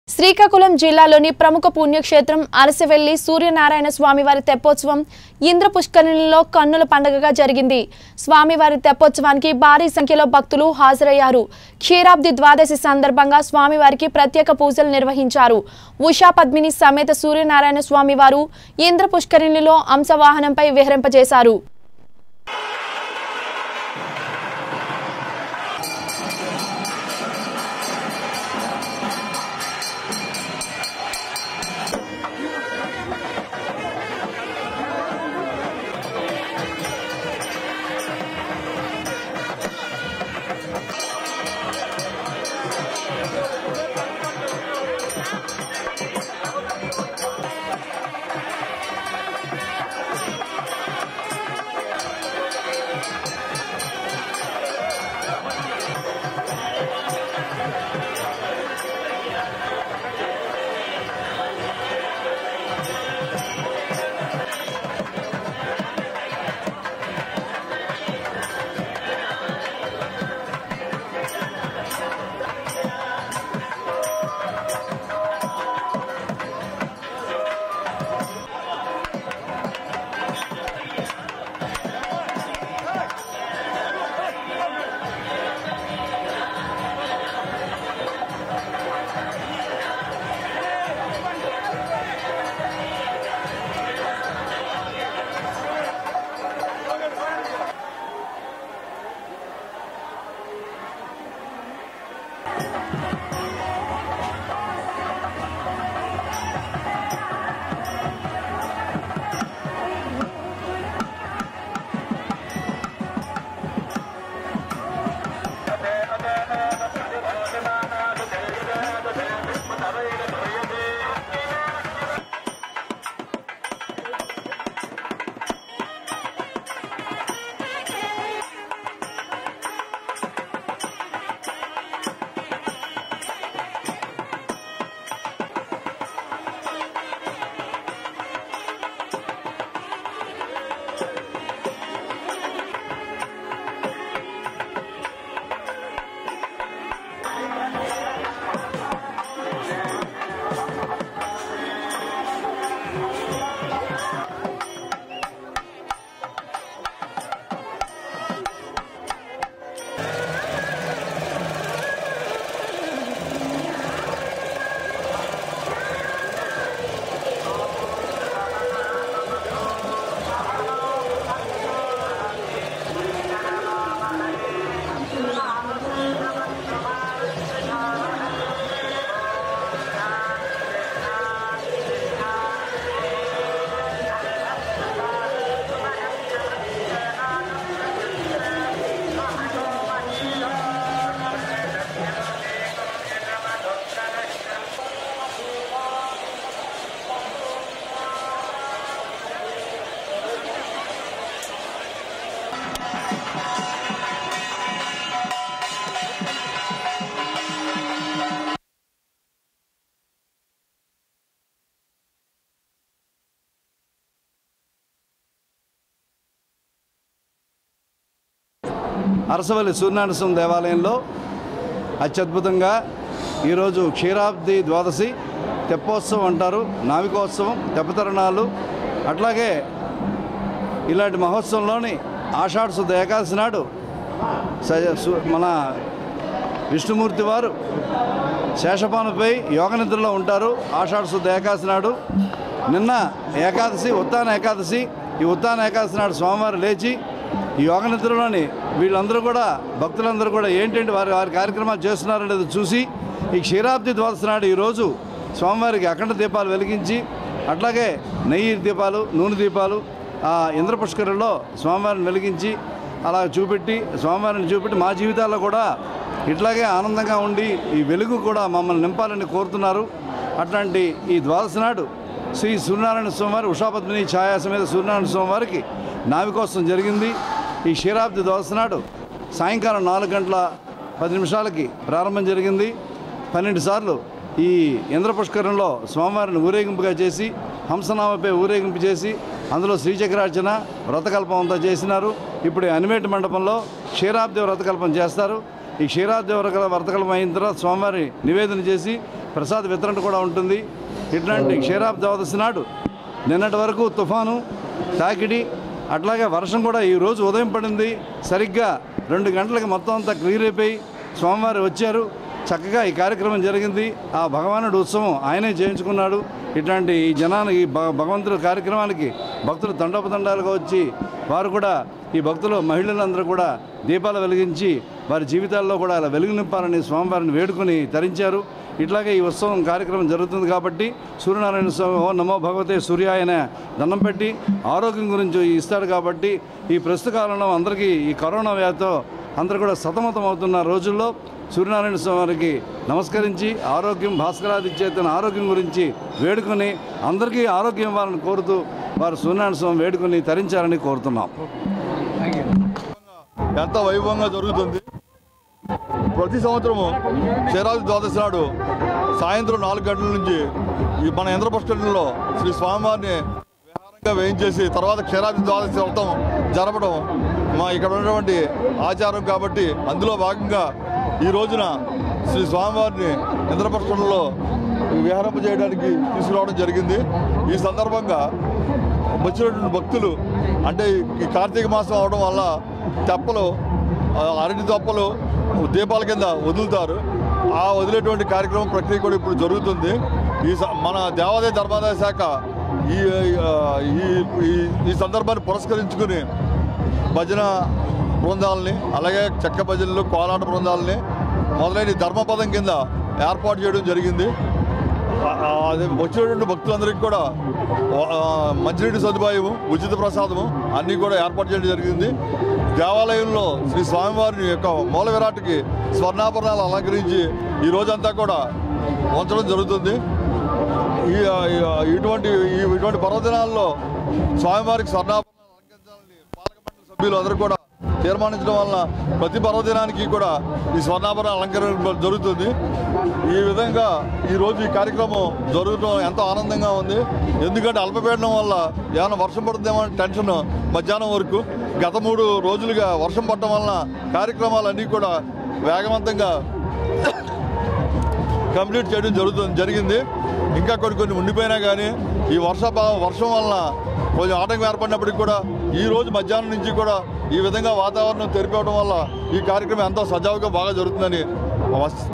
శ్రీకాకుళం జిల్లాలోని ప్రముఖ పుణ్యక్షేత్రం అరసవెల్లి సూర్యనారాయణ స్వామివారి తెప్పోత్సవం ఇంద్ర పుష్కరిణిలో కన్నుల పండుగగా జరిగింది. స్వామివారి తెప్పోత్సవానికి భారీ సంఖ్యలో భక్తులు హాజరయ్యారు. క్షీరాబ్ది ద్వాదశి సందర్భంగా స్వామివారికి ప్రత్యేక పూజలు నిర్వహించారు. ఉషా పద్మిని సమేత సూర్యనారాయణ స్వామివారు ఇంద్ర పుష్కరిణిలో అంశవాహనంపై విహరింపజేశారు. అరసవల్లి సూర్యనారాయణ స్వామి దేవాలయంలో అత్యద్భుతంగా ఈరోజు క్షీరాబ్ది ద్వాదశి తెప్పోత్సవం అంటారు, నావికోత్సవం, తెప్పతరణాలు, అట్లాగే ఇలాంటి మహోత్సవంలోని ఆషాఢ శుద్ధ ఏకాదశి నాడు మన విష్ణుమూర్తి వారు శేషపానుపై యోగ నిద్రలో ఉంటారు. ఆషాఢ శుద్ధ ఏకాదశి నాడు నిన్న ఏకాదశి ఉత్తాన ఏకాదశి. ఈ ఉత్తాన ఏకాదశి నాడు స్వామివారు లేచి ఈ యోగ నిద్రలోని వీళ్ళందరూ కూడా భక్తులందరూ కూడా ఏంటంటే వారి కార్యక్రమాలు చేస్తున్నారనేది చూసి ఈ క్షీరాబ్ది ద్వాదశి నాడు ఈరోజు స్వామివారికి అఖండ దీపాలు వెలిగించి అట్లాగే నెయ్యి దీపాలు, నూనె దీపాలు ఇంద్ర పుష్కరంలో స్వామివారిని వెలిగించి అలా స్వామివారిని చూపెట్టి మా జీవితాల్లో కూడా ఇట్లాగే ఆనందంగా ఉండి ఈ వెలుగు కూడా మమ్మల్ని నింపాలని కోరుతున్నారు. అట్లాంటి ఈ ద్వాదశి నాడు శ్రీ సూర్యనారాయణ స్వామివారి ఉషాపద్మిని ఛాయా సమేత సూర్యనారాయణ స్వామివారికి నావికోత్సవం జరిగింది. ఈ క్షీరాబ్ది ద్వాదశి నాడు సాయంకాలం 4:10 ప్రారంభం జరిగింది. 12 సార్లు ఈ ఇంద్ర పుష్కరంలో స్వామివారిని ఊరేగింపుగా చేసి హంసనామపై ఊరేగింపు చేసి అందులో శ్రీచక్రార్చన వ్రతకల్పం అంతా చేసినారు. ఇప్పుడు అనిమేటి మండపంలో క్షీరాబ్ది వ్రతకల్పం చేస్తారు. ఈ క్షీరాబ్ది వ్రతకల్పం అయిన తర్వాత స్వామివారి నివేదన చేసి ప్రసాద వితరణ కూడా ఉంటుంది. ఇట్లాంటి క్షీరాబ్ది ద్వాదశి నాడు నిన్నటి వరకు తుఫాను తాకిడి అట్లాగే వర్షం కూడా ఈరోజు ఉదయం పడింది. సరిగ్గా 2 గంటలకు మొత్తం అంతా క్లియర్ అయిపోయి స్వామివారు వచ్చారు. చక్కగా ఈ కార్యక్రమం జరిగింది. ఆ భగవానుడు ఉత్సవం ఆయనే చేయించుకున్నాడు. ఇట్లాంటి ఈ జనానికి భగవంతుడి కార్యక్రమానికి భక్తులు తండోపతండాలుగా వచ్చి వారు కూడా ఈ భక్తులు మహిళలందరూ కూడా దీపాలు వెలిగించి వారి జీవితాల్లో కూడా అలా వెలుగు నింపాలని స్వామివారిని వేడుకొని తరించారు. ఇట్లాగే ఈ ఉత్సవం కార్యక్రమం జరుగుతుంది కాబట్టి సూర్యనారాయణ స్వామి ఓ నమో భగవతే సూర్యాయన దండం పెట్టి ఆరోగ్యం గురించి ఇస్తాడు. కాబట్టి ఈ ప్రస్తుత కాలంలో అందరికీ ఈ కరోనా వ్యాధితో అందరూ కూడా సతమతం అవుతున్న రోజుల్లో సూర్యనారాయణ స్వామి వారికి నమస్కరించి ఆరోగ్యం భాస్కరాది చేతన ఆరోగ్యం గురించి వేడుకొని అందరికీ ఆరోగ్యం ఇవ్వాలని కోరుతూ వారు సూర్యనారాయణ స్వామి వేడుకొని తరించాలని కోరుతున్నాం. ఎంత వైభవంగా జరుగుతుంది. ప్రతి సంవత్సరము క్షీరాబ్ది ద్వాదశి నాడు సాయంత్రం 4 గంటల నుంచి ఈ మన ఇంద్రపుష్కరిణిలో శ్రీ స్వామివారిని విహారంగా వేయించేసి తర్వాత క్షీరాబ్ది ద్వాదశి వ్రతం జరపడం మా ఇక్కడ ఉన్నటువంటి ఆచారం. కాబట్టి అందులో భాగంగా ఈ రోజున శ్రీ స్వామివారిని ఇంద్రపుష్కరిణిలో విహారం చేయడానికి తీసుకురావడం జరిగింది. ఈ సందర్భంగా వచ్చినటువంటి భక్తులు అంటే ఈ కార్తీక మాసం అవడం వల్ల తెప్పలు అరటి తప్పలు దీపాల కింద వదులుతారు. ఆ వదిలేటువంటి కార్యక్రమం ప్రక్రియ కూడా ఇప్పుడు జరుగుతుంది. మన దేవాదాయ ధర్మాదాయ శాఖ ఈ సందర్భాన్ని పురస్కరించుకుని భజన బృందాలని అలాగే చెక్క భజనలు కోలాట బృందాలని మొదలైన ధర్మపదం కింద ఏర్పాటు చేయడం జరిగింది. వచ్చినటువంటి భక్తులందరికీ కూడా మంచినీటి సదుపాయము ఉచిత ప్రసాదము అన్నీ కూడా ఏర్పాటు చేయడం జరిగింది. దేవాలయంలో శ్రీ స్వామివారిని యొక్క మూల విరాట్కి స్వర్ణాభరణాలు అలంకరించి ఈ రోజంతా కూడా ఉంచడం జరుగుతుంది. ఇటువంటి పర్వదినాల్లో స్వామివారికి స్వర్ణాభరణాలు అలంకరించాలని పాలక మండలి సభ్యులు అందరూ కూడా తీర్మానించడం వలన ప్రతి పర్వదినానికి కూడా ఈ స్వర్ణాభరణ అలంకరణ జరుగుతుంది. ఈ విధంగా ఈరోజు ఈ కార్యక్రమం జరగడం ఎంతో ఆనందంగా ఉంది. ఎందుకంటే అల్పపీడనం వల్ల ఏమైనా వర్షం పడుతుందేమో అని టెన్షన్ మధ్యాహ్నం వరకు. గత 3 రోజులుగా వర్షం పడటం వలన కార్యక్రమాలన్నీ కూడా వేగవంతంగా కంప్లీట్ చేయడం జరిగింది. ఇంకా కొన్ని ఉండిపోయినా కానీ ఈ వర్షం వలన కొంచెం ఆటంకం ఏర్పడినప్పటికీ కూడా ఈ రోజు మధ్యాహ్నం నుంచి కూడా ఈ విధంగా వాతావరణం తెరిపోవడం వల్ల ఈ కార్యక్రమం ఎంతో సజావుగా బాగా జరుగుతుందని